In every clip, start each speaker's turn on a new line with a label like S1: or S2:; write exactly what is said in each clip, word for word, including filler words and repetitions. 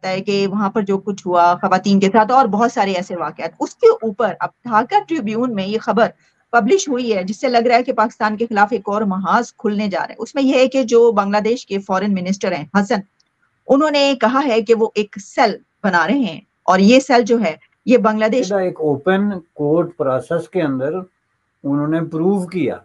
S1: سکتا ہے کہ وہاں پر جو کچھ ہوا خواتین کے ساتھ اور بہت سارے ایسے واقعات، اس کے اوپر اب ڈھاکہ ٹریبیون میں یہ خبر پبلش ہوئی ہے جس سے لگ رہا ہے کہ پاکستان کے خلاف ایک اور محاذ کھلنے جا رہے ہیں۔ اس میں یہ ہے کہ جو بنگلہ دیش کے فورن منسٹر ہیں حسن، انہوں نے کہا ہے کہ وہ ایک سیل بنا رہے ہیں، اور یہ سیل جو ہے یہ بنگلہ دیش
S2: ایک اوپن کورٹ پروسیس کے اندر انہوں نے پروو کیا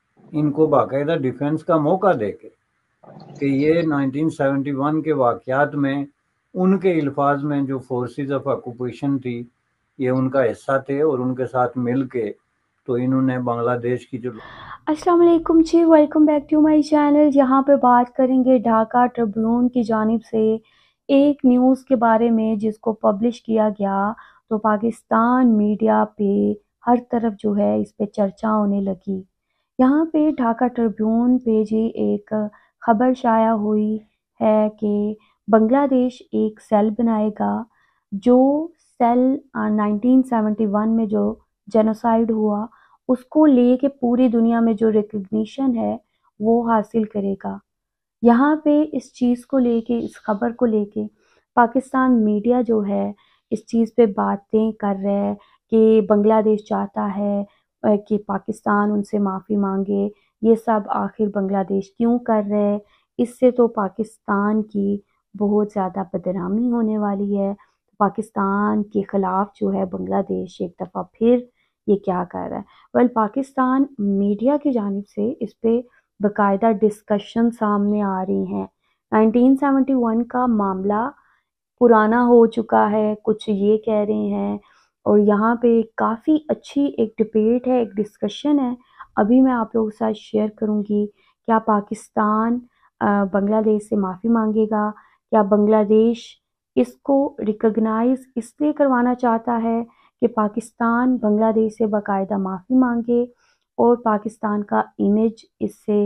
S2: ان کو باقاعدہ ڈیفنس کا موقع دے کے کہ یہ نائنٹین سیونٹی ون کے واقعات میں ان کے الفاظ میں جو فورسز آف آکوپیشن تھی یہ ان کا حصہ تھے، اور ان کے ساتھ مل کے تو انہوں نے بنگلہ دیش کی جو
S3: السلام علیکم جی، welcome back to my channel. یہاں پہ بات کریں گے ڈھاکہ ٹربیون کی جانب سے ایک نیوز کے بارے میں جس کو پبلش کیا گیا، تو پاکستان میڈیا پہ ہر طرف جو ہے اس پہ چرچا ہونے لگی۔ یہاں پہ ڈھاکہ ٹربیون پہ جی ایک خبر شائع ہوئی ہے کہ بنگلہ دیش ایک سیل بنائے گا، جو سیل نائنٹین سیونٹی ون میں جو جینوسائیڈ ہوا اس کو لے کے پوری دنیا میں جو ریکگنیشن ہے وہ حاصل کرے گا۔ یہاں پہ اس چیز کو لے کے، اس خبر کو لے کے پاکستان میڈیا جو ہے اس چیز پہ باتیں کر رہا ہے کہ بنگلہ دیش چاہتا ہے کہ پاکستان ان سے معافی مانگے۔ یہ سب آخر بنگلہ دیش کیوں کر رہے؟ اس سے تو پاکستان کی بہت زیادہ بدنامی ہونے والی ہے۔ پاکستان کے خلاف جو ہے بنگلہ دیش ایک دفعہ پھر یہ کیا کر رہا ہے؟ ویل پاکستان میڈیا کی جانب سے اس پہ باقاعدہ ڈسکشن سامنے آ رہی ہیں۔ نائنٹین سیونٹی ون کا معاملہ پرانا ہو چکا ہے، کچھ یہ کہہ رہے ہیں، اور یہاں پہ کافی اچھی ایک ڈبیٹ ہے، ایک ڈسکشن ہے۔ ابھی میں آپ لوگوں کے ساتھ شیئر کروں گی، کیا پاکستان بنگلہ دیش سے معافی مانگے گا؟ کیا بنگلہ دیش اس کو ریکگنائز اس لیے کروانا چاہتا ہے کہ پاکستان بنگلہ دیش سے باقاعدہ معافی مانگے، اور پاکستان کا امیج اس سے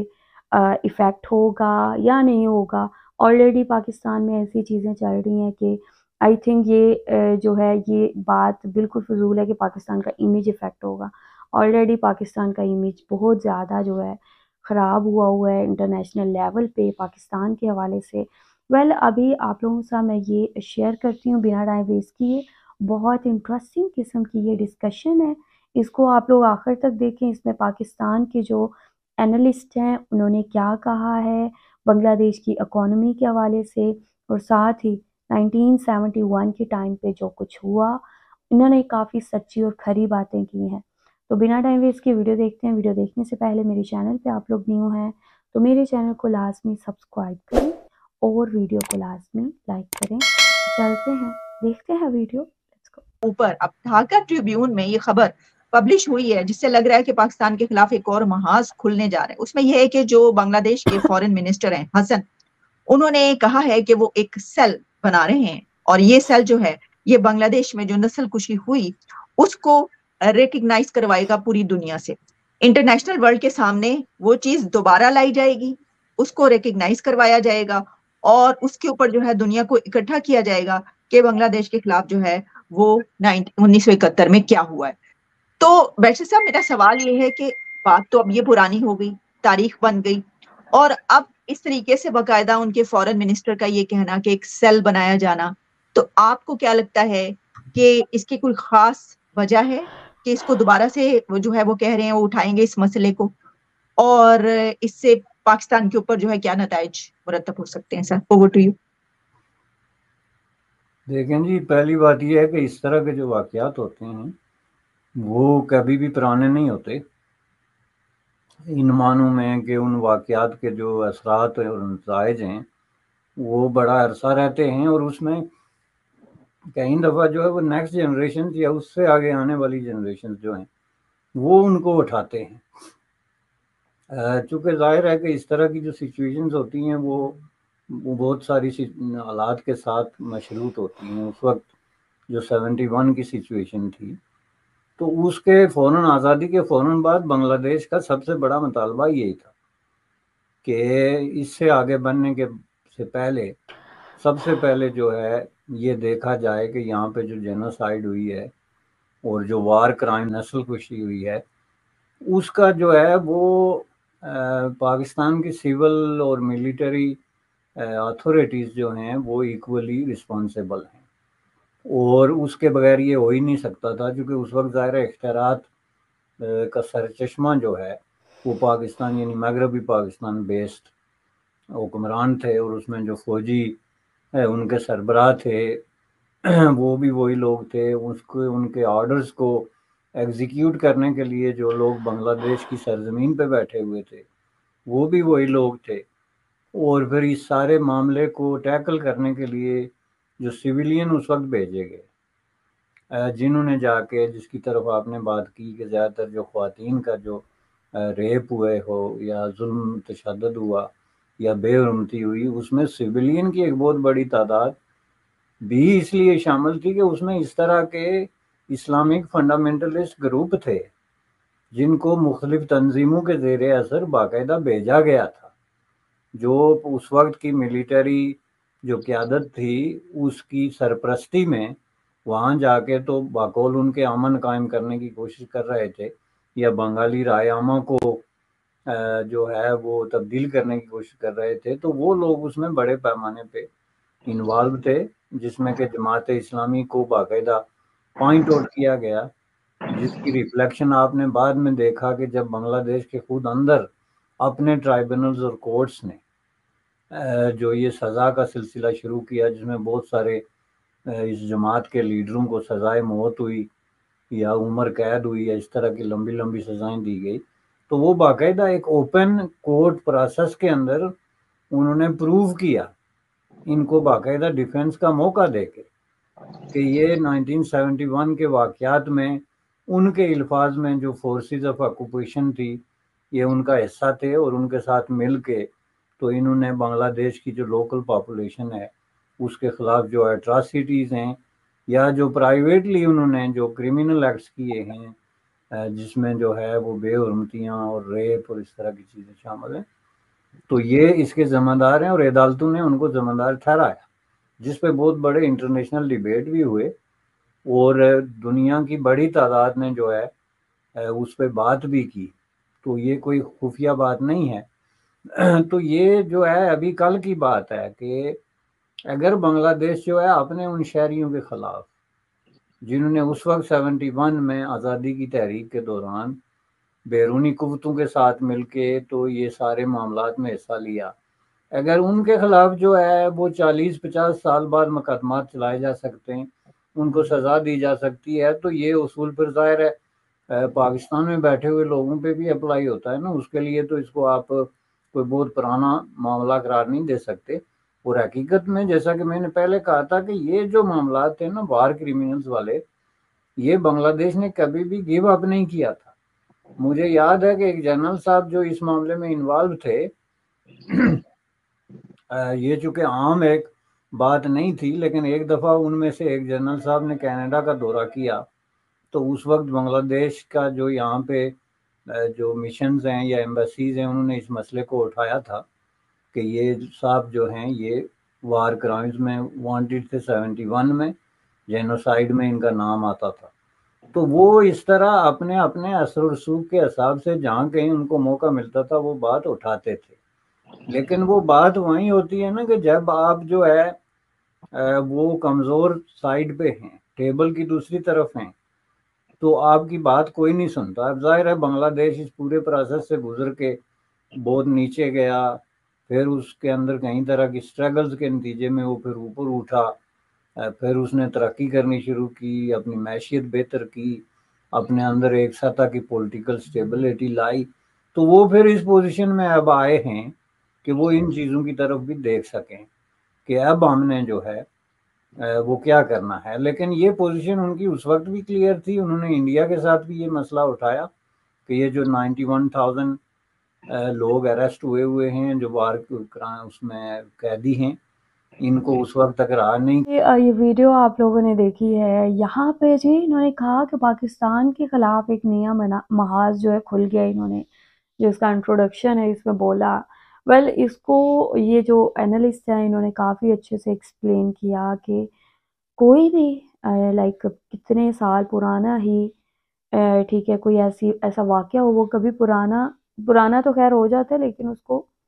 S3: افیکٹ ہوگا یا نہیں ہوگا؟ آلریڈی پاکستان میں ایسی چیزیں چل رہی ہیں کہ آئی تھنک یہ جو ہے یہ بات بالکل فضول ہے کہ پاکستان کا امیج افیکٹ ہوگا۔ آلریڈی پاکستان کا امیج بہت زیادہ جو ہے خراب ہوا ہوا ہے انٹرنیشنل لیول پہ پاکستان کے حوالے سے۔ ویل ابھی آپ لوگوں کے ساتھ میں یہ شیئر کرتی ہوں بنا ٹائم ویسٹ کیے، بہت انٹرسٹنگ قسم کی یہ ڈسکشن ہے، اس کو آپ لوگ آخر تک دیکھیں۔ اس میں پاکستان کے جو اینالسٹ ہیں انہوں نے کیا کہا ہے بنگلہ دیش کی اکانومی کے حوالے سے، اور ساتھ ہی نائنٹین سیونٹی ون کے ٹائم پہ جو کچھ ہوا انہوں نے کافی سچی اور کھری باتیں کی ہیں۔ تو بنا ٹائم ویسٹ کی ویڈیو دیکھتے ہیں۔ ویڈیو دیکھنے سے پہلے میرے چینل پہ آپ لوگ نیو ہیں تو میرے چینل کو لازمی سبسکرائب کریں اور ویڈیو کو لازمی لائک کریں۔ چلتے ہیں دیکھتے ہیں ویڈیو۔
S1: اوپر اب ڈھاکہ ٹریبیون میں یہ خبر پبلش ہوئی ہے جس سے لگ رہا ہے کہ پاکستان کے خلاف ایک اور محاذ کھلنے جا رہے ہیں۔ اس میں یہ ہے کہ جو بنگلہ دیش کے فورن منسٹر ہیں حسن، انہوں نے کہا ہے کہ وہ ایک سیل بنا رہے ہیں، اور یہ سیل جو ہے یہ بنگلہ دیش میں جو نسل کشی ہوئی اس کو ریکگنائز کروائے گا پوری دنیا سے۔ انٹرنیشنل ورلڈ کے سامنے وہ چیز دوبارہ لائی جائے گی، اس کو ریکگنائز کروایا جائے گا، اور اس کے اوپر جو ہے دنیا کو اکٹھا کیا جائے گا کہ بنگلہ دیش کے خلاف جو ہے وہ انیس سو اکہتر میں کیا ہوا ہے۔ تو بیشر صاحب میرا سوال یہ ہے کہ بات تو اب یہ پرانی ہو گئی، تاریخ بن گئی، اور اب اس طریقے سے باقاعدہ ان کے فورن منسٹر کا یہ کہنا کہ ایک سیل بنایا جانا، تو آپ کو کیا لگتا ہے کہ اس کی کوئی خاص وجہ ہے کہ اس کو دوبارہ سے وہ جو ہے وہ کہہ رہے ہیں وہ اٹھائیں گے اس مسئلے کو، اور اس سے پاکستان کے اوپر جو ہے کیا نتائج مرتب ہو سکتے ہیں؟ Sir over to you.
S2: دیکھیں جی، پہلی بات یہ ہے کہ اس طرح کے جو واقعات ہوتے ہیں وہ کبھی بھی پرانے نہیں ہوتے، ان معنوں میں کہ ان واقعات کے جو اثرات اور نتائج ہیں وہ بڑا عرصہ رہتے ہیں، اور اس میں کئی دفعہ جو ہے وہ نیکسٹ جنریشن یا اس سے آگے آنے والی جنریشن جو ہیں وہ ان کو اٹھاتے ہیں۔ چونکہ ظاہر ہے کہ اس طرح کی جو سچویشنز ہوتی ہیں وہ وہ بہت ساری حالات کے ساتھ مشروط ہوتی ہیں۔ اس وقت جو سیونٹی ون کی سچویشن تھی تو اس کے فوراً آزادی کے فوراً بعد بنگلہ دیش کا سب سے بڑا مطالبہ یہی تھا کہ اس سے آگے بڑھنے کے سے پہلے سب سے پہلے جو ہے یہ دیکھا جائے کہ یہاں پہ جو جینوسائیڈ ہوئی ہے اور جو وار کرائم نسل کشی ہوئی ہے اس کا جو ہے وہ پاکستان کی سول اور ملٹری اتھارٹیز جو ہیں وہ ایکولی رسپانسیبل ہیں، اور اس کے بغیر یہ ہو ہی نہیں سکتا تھا، کیونکہ اس وقت ظاہر اختیارات کا سر چشمہ جو ہے وہ پاکستان یعنی مغربی پاکستان بیسڈ حکمران تھے، اور اس میں جو فوجی ہے ان کے سربراہ تھے وہ بھی وہی لوگ تھے، اس کو ان کے آرڈرز کو ایگزیکیوٹ کرنے کے لیے جو لوگ بنگلہ دیش کی سرزمین پہ بیٹھے ہوئے تھے وہ بھی وہی لوگ تھے، اور پھر اس سارے معاملے کو ٹیکل کرنے کے لیے جو سویلین اس وقت بھیجے گئے، جنہوں نے جا کے، جس کی طرف آپ نے بات کی کہ زیادہ تر جو خواتین کا جو ریپ ہوئے ہو یا ظلم تشدد ہوا یا بے حرمتی ہوئی، اس میں سویلین کی ایک بہت بڑی تعداد بھی اس لیے شامل تھی کہ اس میں اس طرح کے اسلامک فنڈامنٹلسٹ گروپ تھے جن کو مختلف تنظیموں کے زیر اثر باقاعدہ بھیجا گیا تھا، جو اس وقت کی ملیٹری جو قیادت تھی اس کی سرپرستی میں وہاں جا کے تو باقول ان کے امن قائم کرنے کی کوشش کر رہے تھے، یا بنگالی رائے عامہ کو جو ہے وہ تبدیل کرنے کی کوشش کر رہے تھے، تو وہ لوگ اس میں بڑے پیمانے پہ انوالو تھے، جس میں کہ جماعت اسلامی کو باقاعدہ پوائنٹ آؤٹ کیا گیا، جس کی ریفلیکشن آپ نے بعد میں دیکھا کہ جب بنگلہ دیش کے خود اندر اپنے ٹرائبونلز اور کورٹس نے جو یہ سزا کا سلسلہ شروع کیا، جس میں بہت سارے اس جماعت کے لیڈروں کو سزائے موت ہوئی یا عمر قید ہوئی یا اس طرح کی لمبی لمبی سزائیں دی گئی، تو وہ باقاعدہ ایک اوپن کورٹ پروسیس کے اندر انہوں نے پروو کیا ان کو باقاعدہ ڈیفنس کا موقع دے کے کہ یہ نائنٹین سیونٹی ون کے واقعات میں ان کے الفاظ میں جو فورسز آف آکوپیشن تھی یہ ان کا حصہ تھے، اور ان کے ساتھ مل کے تو انہوں نے بنگلہ دیش کی جو لوکل پاپولیشن ہے اس کے خلاف جو ایٹراسٹیز ہیں یا جو پرائیویٹلی انہوں نے جو کرمنل ایکٹس کیے ہیں جس میں جو ہے وہ بے حرمتیاں اور ریپ اور اس طرح کی چیزیں شامل ہیں، تو یہ اس کے ذمہ دار ہیں، اور عدالتوں نے ان کو ذمہ دار ٹھہرایا، جس پہ بہت بڑے انٹرنیشنل ڈیبیٹ بھی ہوئے، اور دنیا کی بڑی تعداد نے جو ہے اس پہ بات بھی کی، تو یہ کوئی خفیہ بات نہیں ہے۔ تو یہ جو ہے ابھی کل کی بات ہے کہ اگر بنگلہ دیش جو ہے اپنے ان شہریوں کے خلاف جنہوں نے اس وقت سیونٹی ون میں آزادی کی تحریک کے دوران بیرونی قوتوں کے ساتھ مل کے تو یہ سارے معاملات میں حصہ لیا، اگر ان کے خلاف جو ہے وہ چالیس پچاس سال بعد مقدمات چلائے جا سکتے ہیں، ان کو سزا دی جا سکتی ہے، تو یہ اصول پر ظاہر ہے پاکستان میں بیٹھے ہوئے لوگوں پہ بھی اپلائی ہوتا ہے نا، اس کے لیے تو اس کو آپ کوئی بہت پرانا معاملہ قرار نہیں دے سکتے۔ اور حقیقت میں جیسا کہ میں نے پہلے کہا تھا کہ یہ جو معاملات تھے نا وار کرمنلز والے، یہ بنگلہ دیش نے کبھی بھی گیو اپ نہیں کیا تھا۔ مجھے یاد ہے کہ ایک جنرل صاحب جو اس معاملے میں انوالو تھے، یہ چونکہ عام ایک بات نہیں تھی، لیکن ایک دفعہ ان میں سے ایک جنرل صاحب نے کینیڈا کا دورہ کیا، تو اس وقت بنگلہ دیش کا جو یہاں پہ جو مشنز ہیں یا ایمبیسیز ہیں انہوں نے اس مسئلے کو اٹھایا تھا کہ یہ صاحب جو ہیں یہ وار کرائمز میں وانٹیڈ تھے، سیونٹی ون میں جینوسائیڈ میں ان کا نام آتا تھا، تو وہ اس طرح اپنے اپنے اثر و رسوخ کے حساب سے جہاں کہیں ان کو موقع ملتا تھا وہ بات اٹھاتے تھے، لیکن وہ بات وہیں ہوتی ہے نا کہ جب آپ جو ہے وہ کمزور سائڈ پہ ہیں، ٹیبل کی دوسری طرف ہیں، تو آپ کی بات کوئی نہیں سنتا۔ اب ظاہر ہے بنگلہ دیش اس پورے پروسیس سے گزر کے بہت نیچے گیا، پھر اس کے اندر کئی طرح کی سٹرگلز کے نتیجے میں وہ پھر اوپر اٹھا، پھر اس نے ترقی کرنی شروع کی، اپنی معیشت بہتر کی، اپنے اندر ایک سطح کی پولیٹیکل سٹیبلٹی لائی، تو وہ پھر اس پوزیشن میں اب آئے ہیں کہ وہ ان چیزوں کی طرف بھی دیکھ سکیں کہ اب ہم نے جو ہے وہ کیا کرنا ہے۔ لیکن یہ پوزیشن ان کی اس وقت بھی کلیئر تھی، انہوں نے انڈیا کے ساتھ بھی یہ مسئلہ اٹھایا کہ یہ جو نائنٹی ون تھاؤزینڈ لوگ اریسٹ ہوئے ہوئے ہیں جو وار اس میں قیدی ہیں، ان کو اس وقت تک رہا نہیں۔
S3: یہ ویڈیو آپ لوگوں نے دیکھی ہے، یہاں پہ جی انہوں نے کہا کہ پاکستان کے خلاف ایک نیا محاذ جو ہے کھل گیا، انہوں نے جو اس کا انٹروڈکشن ہے اس میں بولا، ویل اس کو یہ جو اینالسٹ ہیں انہوں نے کافی اچھے سے ایکسپلین کیا کہ کوئی بھی لائک کتنے سال پرانا ہی ٹھیک ہے کوئی ایسی ایسا واقعہ ہو، وہ کبھی پرانا پرانا تو خیر ہو جاتا ہے، لیکن اس کو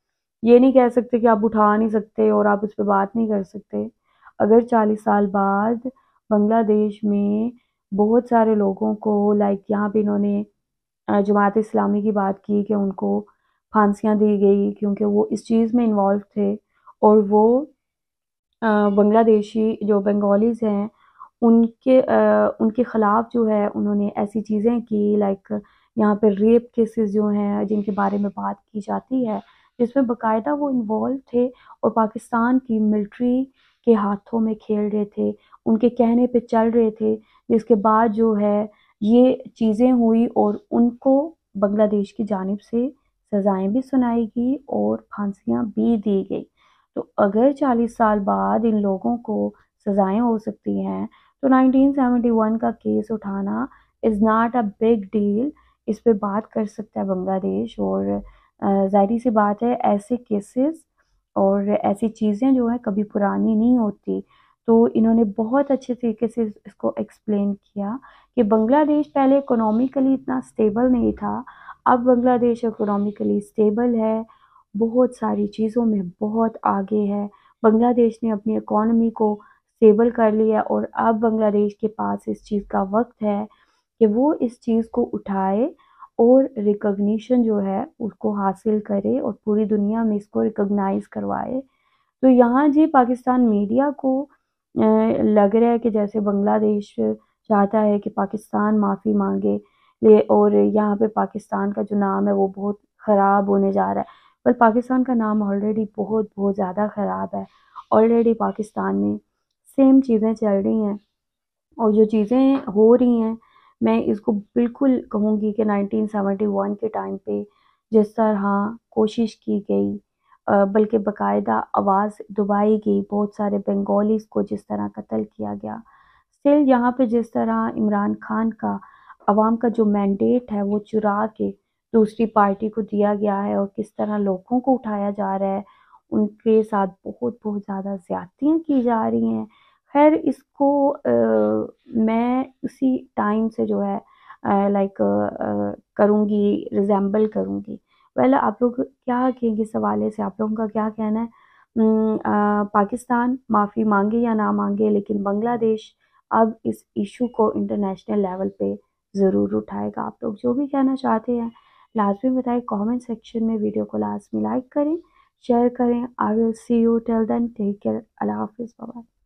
S3: یہ نہیں کہہ سکتے کہ آپ اٹھا نہیں سکتے اور آپ اس پہ بات نہیں کر سکتے۔ اگر چالیس سال بعد بنگلہ دیش میں بہت سارے لوگوں کو لائک یہاں پہ انہوں نے جماعت اسلامی کی بات کی کہ ان کو پھانسیاں دی گئی کیونکہ وہ اس چیز میں انوالو تھے، اور وہ بنگلہ دیشی جو بنگالیز ہیں ان کے ان کے خلاف جو ہے انہوں نے ایسی چیزیں کی، لائک یہاں پہ ریپ کیسز جو ہیں جن کے بارے میں بات کی جاتی ہے، جس میں باقاعدہ وہ انوالو تھے اور پاکستان کی ملٹری کے ہاتھوں میں کھیل رہے تھے، ان کے کہنے پہ چل رہے تھے، جس کے بعد جو ہے یہ چیزیں ہوئی اور ان کو بنگلہ دیش کی جانب سے سزائیں بھی سنائی گئی اور پھانسیاں بھی دی گئی۔ تو اگر چالیس سال بعد ان لوگوں کو سزائیں ہو سکتی ہیں تو نائنٹین سیونٹی ون کا کیس اٹھانا is not a big deal, اس پہ بات کر سکتا ہے بنگلہ دیش، اور ظاہری سی بات ہے ایسے کیسز اور ایسی چیزیں جو ہیں کبھی پرانی نہیں ہوتی۔ تو انہوں نے بہت اچھے طریقے سے اس کو ایکسپلین کیا کہ بنگلہ دیش پہلے اکنامیکلی اتنا سٹیبل نہیں تھا، اب بنگلہ دیش اکنامیکلی سٹیبل ہے، بہت ساری چیزوں میں بہت آگے ہے، بنگلہ دیش نے اپنی اکانومی کو سٹیبل کر لیا، اور اب بنگلہ دیش کے پاس اس چیز کا وقت ہے کہ وہ اس چیز کو اٹھائے اور ریکگنیشن جو ہے اس کو حاصل کرے اور پوری دنیا میں اس کو ریکگنائز کروائے۔ تو یہاں جی پاکستان میڈیا کو لگ رہا ہے کہ جیسے بنگلہ دیش چاہتا ہے کہ پاکستان معافی مانگے، اور یہاں پہ پاکستان کا جو نام ہے وہ بہت خراب ہونے جا رہا ہے، پر پاکستان کا نام آلریڈی بہت بہت زیادہ خراب ہے۔ آلریڈی پاکستان میں سیم چیزیں چل رہی ہیں، اور جو چیزیں ہو رہی ہیں میں اس کو بالکل کہوں گی کہ نائنٹین سیونٹی ون کے ٹائم پہ جس طرح کوشش کی گئی، بلکہ باقاعدہ آواز دبائی گئی، بہت سارے بنگالیز کو جس طرح قتل کیا گیا، اسٹل یہاں پہ جس طرح عمران خان کا عوام کا جو مینڈیٹ ہے وہ چرا کے دوسری پارٹی کو دیا گیا ہے، اور کس طرح لوگوں کو اٹھایا جا رہا ہے، ان کے ساتھ بہت بہت زیادہ زیادتیاں کی جا رہی ہیں۔ خیر اس کو میں اسی ٹائم سے جو ہے لائک کروں گی، ریزیمبل کروں گی۔ ویل آپ لوگ کیا کہیں گے اس حوالے سے، آپ لوگوں کا کیا کہنا ہے؟ پاکستان معافی مانگے یا نہ مانگے، لیکن بنگلہ دیش اب اس ایشو کو انٹرنیشنل لیول پہ ضرور اٹھائے گا۔ آپ لوگ جو بھی کہنا چاہتے ہیں لازمی بتائیں، کامنٹ سیکشن میں، ویڈیو کو لازمی لائک کریں، شیئر کریں۔ I will see you till then. Take care. اللہ حافظ. Bye bye.